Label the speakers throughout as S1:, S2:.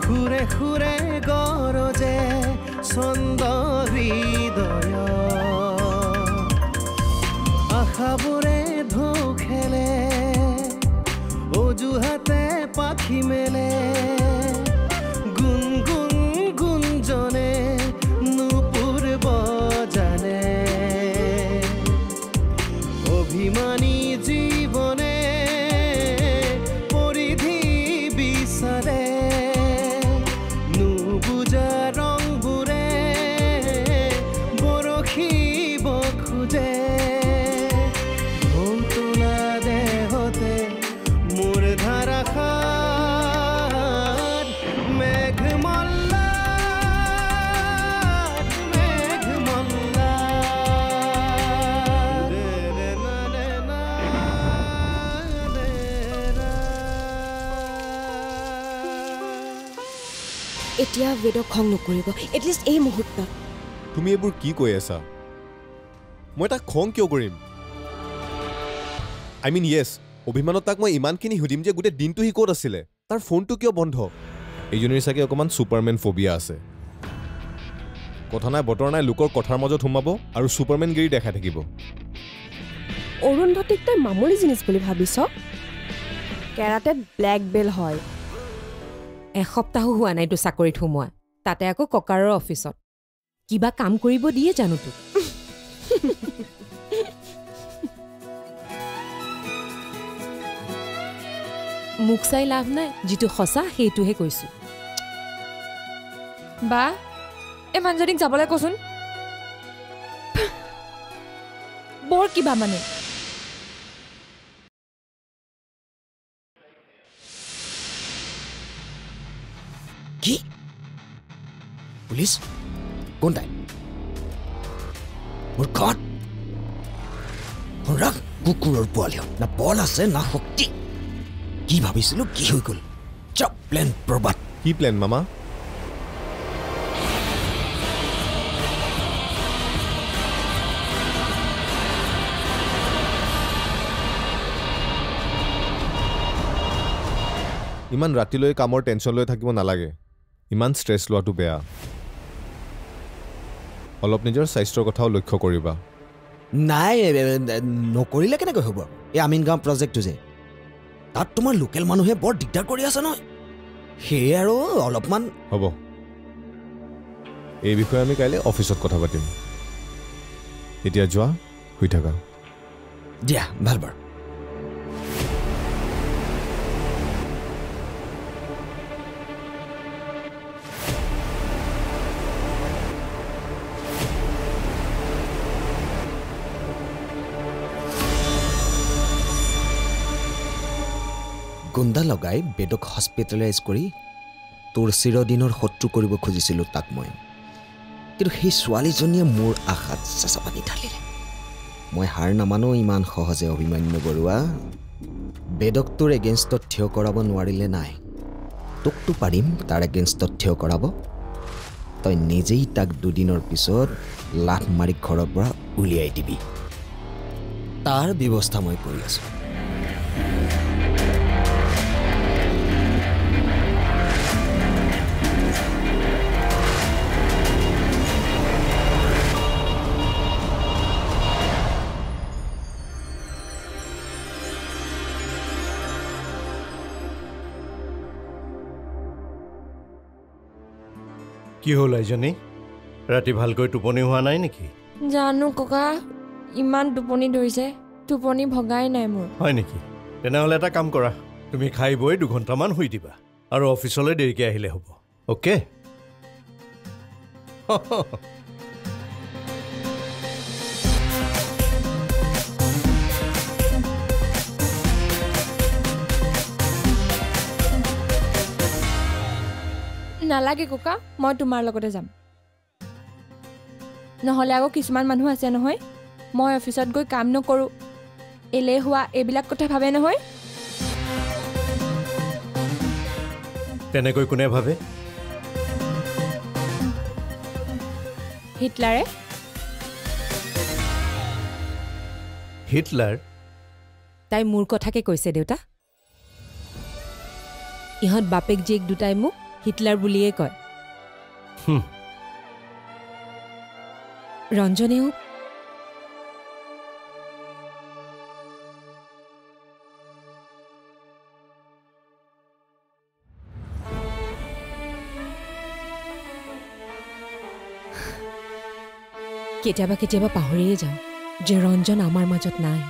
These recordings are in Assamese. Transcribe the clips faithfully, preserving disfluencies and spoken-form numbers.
S1: খুৰে খুৰে গৰজে ছন্দ হৃদয় আশাবোৰে ঢৌ খেলে অজুহাতে পাখি মেলে গুণ গুণ গুঞ্জনে নুপুৰ বজানে অভিমানী জীৱনে পৰিধি বিচাৰে নুবুজা ৰংবোৰে বৰশিব খোজে
S2: এতিয়া বেদক খং নকৰিব এটলিষ্ট এই মুহূৰ্তত
S3: তুমি এইবোৰ কি কৈ আছা মই তাক খং কিয় কৰিম আই মিন য়েছ অভিমানত তাক মই ইমানখিনি সুধিম যে গোটেই দিনটো সি ক'ত আছিলে তাৰ ফোনটো কিয় বন্ধ এইজনীৰ চাগে অকণমান ছুপাৰমেন ফবিয়া আছে কথা নাই বতৰ নাই লোকৰ কথাৰ মাজত সোমাব আৰু ছুপাৰমেন গিৰি দেখাই থাকিব
S2: অৰুন্ধতীক তই মামুলি জিনিছ বুলি ভাবিছ কেৰাটেত ব্লেক বেল হয়
S4: এসপ্তাহো হোৱা নাইতো চাকৰিত সোমোৱা তাতে আকৌ ককাৰৰ অফিচত কিবা কাম কৰিব দিয়ে জানো তোক মুখ চাই লাভ নাই যিটো সঁচা সেইটোহে কৈছো
S5: বা এই মানুহজনীক যাবলৈ কচোন বৰ কিবা মানে
S6: কি পুলিচ কোন তাই মোৰ ঘৰত ৰাখ কুকুৰৰ পোৱালি না বল আছে না শক্তি কি ভাবিছিলো কি হৈ গ'ল চব প্লেন প্ৰবাদ
S3: কি প্লেন মামা ইমান ৰাতিলৈ কামৰ টেনশ্যন লৈ থাকিব নালাগে ইমান ষ্ট্ৰেছ লোৱাটো বেয়া অলপ নিজৰ স্বাস্থ্যৰ কথাও লক্ষ্য কৰিবা
S6: নাই নকৰিলে কেনেকৈ হ'ব এই আমিন গাঁও প্ৰজেক্টটো যে তাত তোমাৰ লোকেল মানুহে বৰ দিগদাৰ কৰি আছে নহয় সেয়ে আৰু অলপমান
S3: হ'ব এই বিষয়ে আমি কাইলৈ অফিচত কথা পাতিম এতিয়া যোৱা শুই থাকা
S6: দিয়া ভাল বাৰু গুণ্ডা লগাই বেদক হস্পিটেলাইজ কৰি তোৰ চিৰদিনৰ শত্ৰু কৰিব খুজিছিলোঁ তাক মই কিন্তু সেই ছোৱালীজনীয়ে মোৰ আশাত চেঁচা পানী ঢালিলে মই হাৰ নামানো ইমান সহজে অভিমান্য বৰুৱা বেদক তোৰ এগেইনষ্টত থিয় কৰাব নোৱাৰিলে নাই তোকতো পাৰিম তাৰ এগেইনষ্টত থিয় কৰাব তই নিজেই তাক দুদিনৰ পিছত লাঠ মাৰি ঘৰৰ পৰা উলিয়াই দিবি তাৰ ব্যৱস্থা মই কৰি আছোঁ
S7: কি হ'ল আইজনী ৰাতি ভালকৈ টোপনি হোৱা নাই নেকি
S5: জানো ককা ইমান টোপনি ধৰিছে টোপনি ভগাই নাই মোৰ
S7: হয় নেকি তেনেহ'লে এটা কাম কৰা তুমি খাই বৈ দুঘণ্টামান শুই দিবা আৰু অফিচলৈ দেৰিকৈ আহিলে হ'ব অ'কে
S5: নালাগে ককা মই তোমাৰ লগতে যাম নহ'লে আকৌ কিছুমান মানুহ আছে নহয় মই অফিচত গৈ কাম নকৰোঁ এলেহুৱা এইবিলাক কথা ভাবে নহয়
S7: তেনেকৈ কোনে ভাবে
S5: হিটলাৰে
S7: হিটলাৰ
S4: তাই মোৰ কথাকে কৈছে দেউতা ইহঁত বাপেক জীয়েক দুটাই মোক হিটলাৰ বুলিয়ে কয়
S7: হুম।
S4: ৰঞ্জনেও কেতিয়াবা কেতিয়াবা পাহৰিয়ে যাওঁ যে ৰঞ্জন আমাৰ মাজত নাই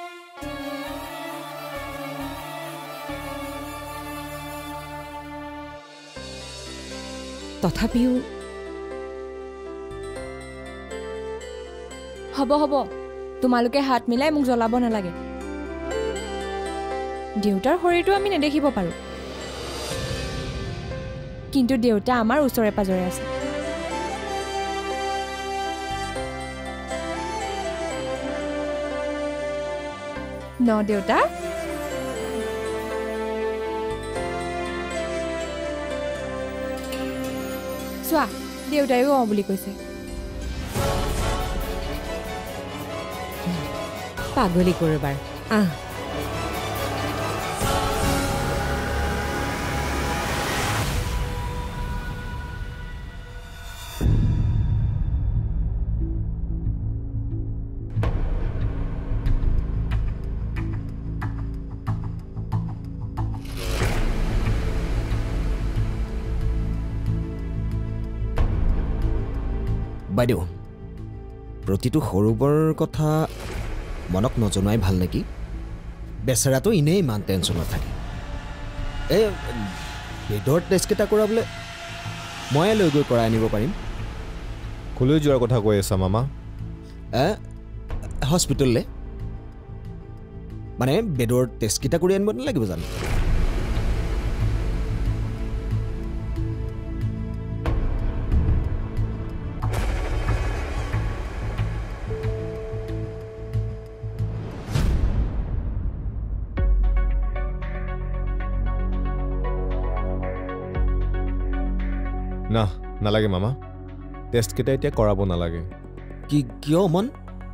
S4: তথাপিও
S5: হ'ব হ'ব তোমালোকে হাত মিলাই মোক জ্বলাব নালাগে দেউতাৰ শৰীৰটো আমি নেদেখিব পাৰোঁ কিন্তু দেউতা আমাৰ ওচৰে পাজৰে আছে ন দেউতা চোৱা দেউতাইও অ বুলি কৈছে
S4: পাগলী কৰবাৰ আহ
S6: বাইদেউ প্ৰতিটো সৰুবৰ কথা মনক নজনাই ভাল নেকি বেচেৰাটো এনেই ইমান টেনশ্যনত থাকে এই বেডৰ টেষ্টকেইটা কৰাবলৈ ময়ে লৈ গৈ কৰাই আনিব পাৰিম
S3: কলৈ যোৱাৰ কথা কৈ আছা মামা
S6: হস্পিটেললৈ মানে বেডৰ টেষ্টকেইটা কৰি আনিব নালাগিব জানো
S3: না নালাগে মামা টেষ্টকেইটা এতিয়া কৰাব নালাগে
S6: কি কিয় মন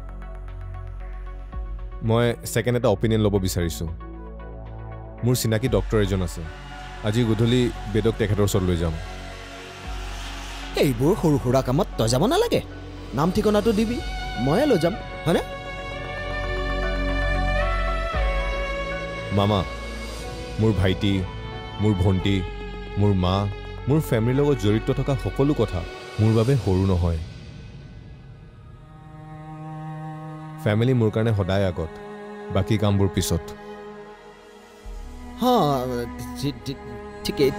S3: মই ছেকেণ্ড এটা অপিনিয়ন ল'ব বিচাৰিছোঁ মোৰ চিনাকি ডক্টৰ এজন আছে আজি গধূলি বেদক তেখেতৰ ওচৰত লৈ যাম
S6: এইবোৰ সৰু সুৰা কামত তই যাব নালাগে নাম ঠিকনাটো দিবি ময়ে লৈ যাম হয়নে
S3: মামা মোৰ ভাইটি মোৰ ভণ্টি মোৰ মা মোৰ ফেমিলিৰ লগত জড়িত থকা সকলো কথা মোৰ বাবে সৰু নহয় ফেমিলি মোৰ কাৰণে সদায় আগত বাকী কামবোৰ পিছত
S6: হা ঠিকেই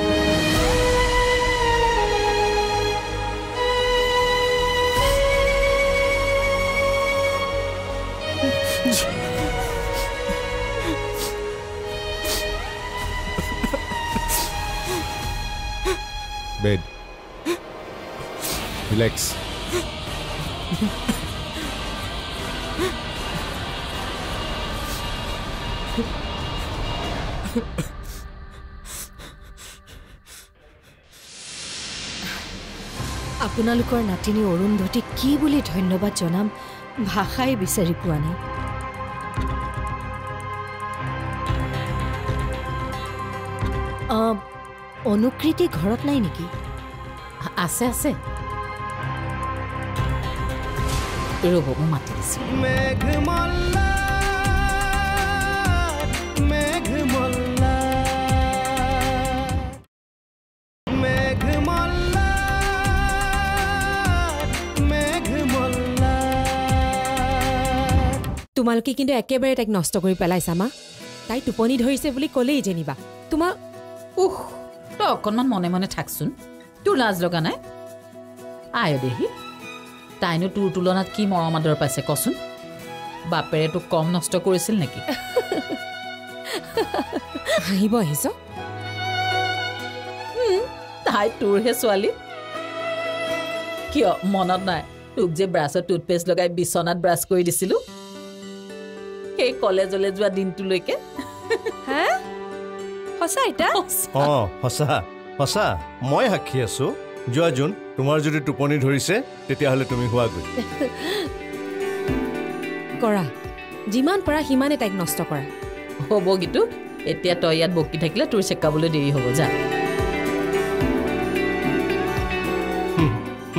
S3: Bed. Relax.
S8: আপোনালোকৰ নাতিনী অৰুন্ধতীক কি বুলি ধন্যবাদ জনাম ভাষাই বিচাৰি পোৱা নাই অনুকৃতি ঘৰত নাই নেকি
S9: আছে আছে ৰ'ব মই মাতি দিছো
S1: মেঘমল্লা মেঘমল্লা মেঘমল্লা মেঘমল্লা
S4: তোমালোকে কিন্তু একেবাৰে তাইক নষ্ট কৰি পেলাইছা মা তাই টোপনি ধৰিছে বুলি ক'লেই যেনিবা তোমাৰ
S9: উহ তই অকণমান মনে মনে থাকচোন তোৰ লাজ লগা নাই আয় দেহি তাইনো তোৰ তুলনাত কি মৰম আদৰ পাইছে কচোন বাপেৰে তোক কম নষ্ট কৰিছিল নেকি
S4: হাঁহিব আহিছ
S9: তাই তোৰহে ছোৱালী কিয় মনত নাই তোক যে ব্ৰাছত টুথপেষ্ট লগাই বিচনাত ব্ৰাছ কৰি দিছিলোঁ সেই কলেজলৈ যোৱা দিনটোলৈকে
S5: হা সঁচা এটা
S7: অঁ সঁচা সঁচা মই সাক্ষী আছোঁ যোৱা জোন তোমাৰ যদি টোপনি ধৰিছে তেতিয়াহ'লে তুমি হোৱাগৈ
S4: কৰা যিমান পাৰা সিমানে তাইক নষ্ট কৰা
S9: হ'ব গীতু এতিয়া তই ইয়াত বকি থাকিলে তোৰ চেকাবলৈ দেৰি হ'ব যা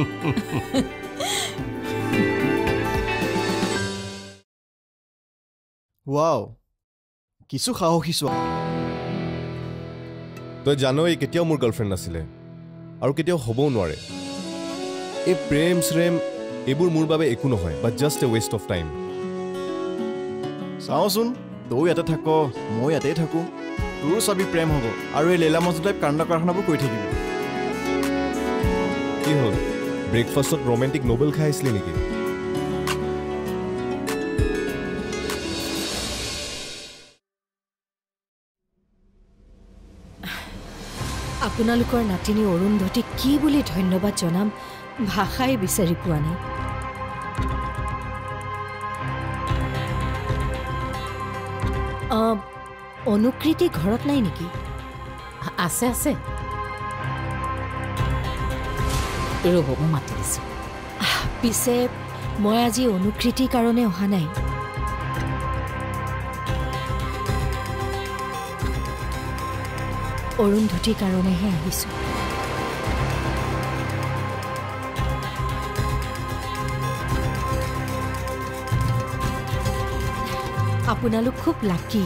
S10: ৱাও কিছু সাহসী ছোৱা
S3: তই জানো এই কেতিয়াও মোৰ গাৰ্লফ্ৰেণ্ড নাছিলে আৰু কেতিয়াও হ'বও নোৱাৰে এই প্ৰেম শ্ৰেম এইবোৰ মোৰ বাবে একো নহয় but just a waste of time
S10: চাওঁচোন তই ইয়াতে থাক মই ইয়াতেই থাকোঁ তোৰো চাবি প্ৰেম হ'ব আৰু এই লীলা মজু টাইপ কাণ্ড কাৰখানাবোৰ কৰি থাকিবি
S3: কি হ'ল ব্ৰেকফাষ্টত ৰোমেণ্টিক নবেল খাই আহিছিলি নেকি
S8: আপোনালোকৰ নাতিনী অৰুন্ধতীক কি বুলি ধন্যবাদ জনাম ভাষাই বিচাৰি পোৱা নাই অনুকৃতি ঘৰত নাই নেকি
S9: আছে আছে ৰ'ব মই মাতি দিছোঁ
S8: পিছে মই আজি অনুকৃতিৰ কাৰণে অহা নাই অৰুন্ধতীৰ কাৰণেহে আহিছোঁ আপোনালোক খুব লাকি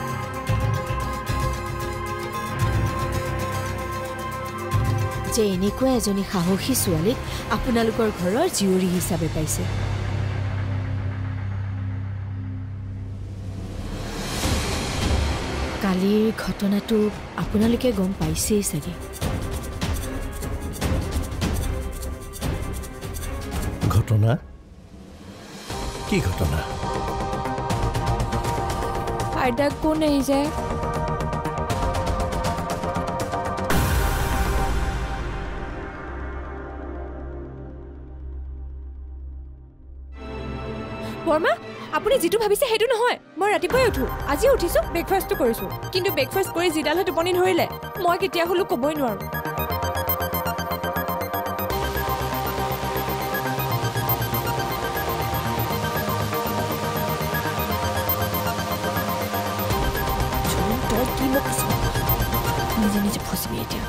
S8: যে এনেকুৱা এজনী সাহসী ছোৱালীক আপোনালোকৰ ঘৰৰ জীয়ৰী হিচাপে পাইছে কালিৰ ঘটনাটো আপোনালোকে গম পাইছেই চাগে
S7: ঘটনা কি ঘটনা
S5: আইতা কোন আহিছে বৰ্মা আপুনি যিটো ভাবিছে সেইটো নহয় মই ৰাতিপুৱাই উঠো আজি উঠিছো ব্ৰেকফাষ্টটো কৰিছো কিন্তু ব্ৰেকফাষ্ট কৰি যিডাল টোপনি ধৰিলে মই কেতিয়া হলো ক'বই নোৱাৰো তই কি মোক নিজে নিজে ফচিবি এতিয়া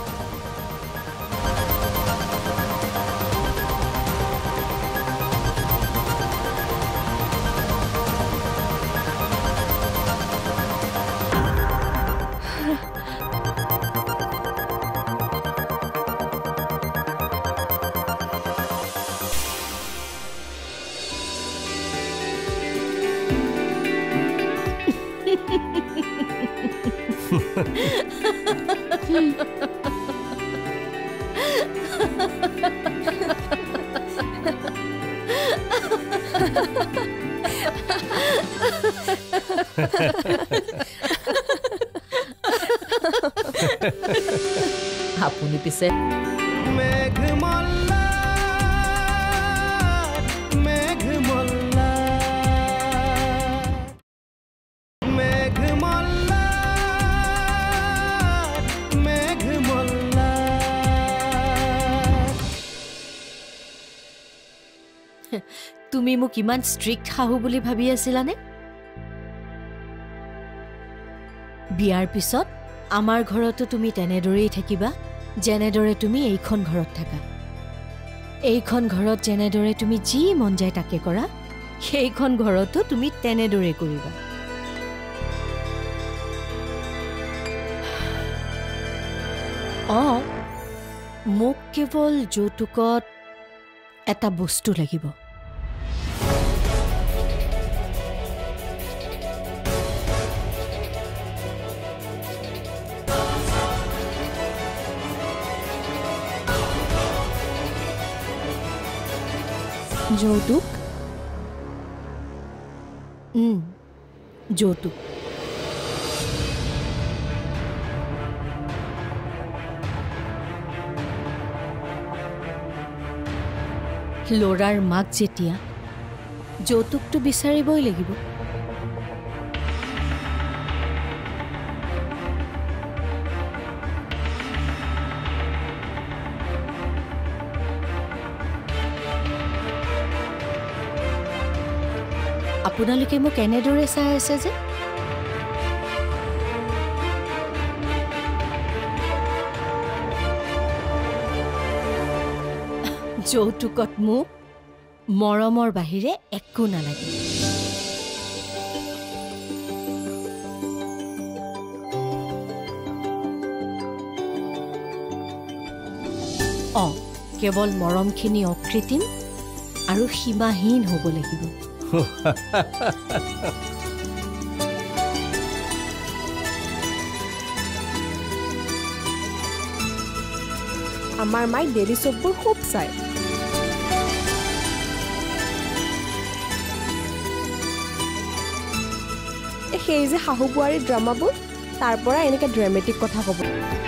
S9: আপুনি পিছে
S1: মেঘমল্লা মেঘমল্লা মেঘমল্লা মেঘমল্লা
S8: তুমি মোক ইমান ষ্ট্ৰিক্ট শাহু বুলি ভাবি আছিলানে বিয়াৰ পিছত আমাৰ ঘৰতো তুমি তেনেদৰেই থাকিবা যেনেদৰে তুমি এইখন ঘৰত থাকা এইখন ঘৰত যেনেদৰে তুমি যি মন যায় তাকে কৰা সেইখন ঘৰতো তুমি তেনেদৰে কৰিবা অঁ মোক কেৱল যৌতুকত এটা বস্তু লাগিব যৌতুক যৌতুক ল'ৰাৰ মাক যেতিয়া যৌতুকটো বিচাৰিবই লাগিব আপোনালোকে মোক এনেদৰে চাই আছে যে যৌতুকত মোক মৰমৰ বাহিৰে একো নালাগে। অঁ, কেৱল মৰমখিনি অকৃত্ৰিম আৰু সীমাহীন হ'ব লাগিব।
S2: আমাৰ মায়ে ডেইলি চববোৰ খুব চায়। সেই যে শাহু বোৱাৰীৰ ড্ৰামাবোৰ, তাৰ পৰা এনেকৈ ড্ৰামেটিক কথা ক'ব।